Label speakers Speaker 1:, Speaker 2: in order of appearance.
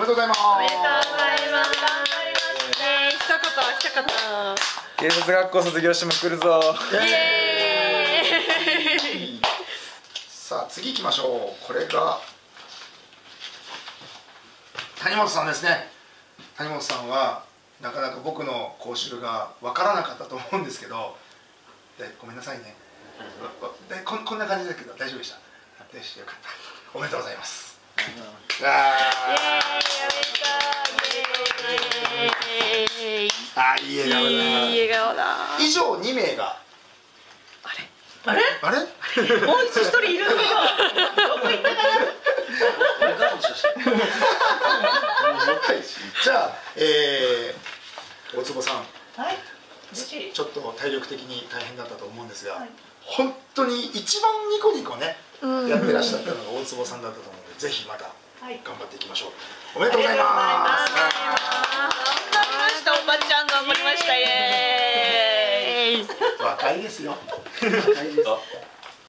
Speaker 1: めでとうございます。
Speaker 2: おめでとうございます。一言。
Speaker 3: 警察学校卒業しても来るぞ。
Speaker 2: イエーイ。
Speaker 1: さあ次行きましょう。これが谷本さんですね。谷本さんはなかなか僕の講習が分からなかったと思うんですけど、ごめんなさいね。こんな感じだけど大丈夫でした。よし、よかった。おめでとうございます。
Speaker 2: イエーイ、
Speaker 1: あ、いい笑顔だ。
Speaker 2: いい笑顔だ。
Speaker 1: 以上2名が。
Speaker 2: あれ？
Speaker 1: あれ？
Speaker 2: もう一人いるのよ。どこ行ったかな？
Speaker 1: じゃあ、大坪さん。
Speaker 2: はい。
Speaker 1: ちょっと体力的に大変だったと思うんですが、本当に一番ニコニコね、やってらっしゃったのが大坪さんだったと思うので、ぜひまた頑張っていきましょう。おめでとうございます。
Speaker 2: 頑張りました。おばちゃん頑張りました。イエーイ。
Speaker 1: 若いですよ。若いです。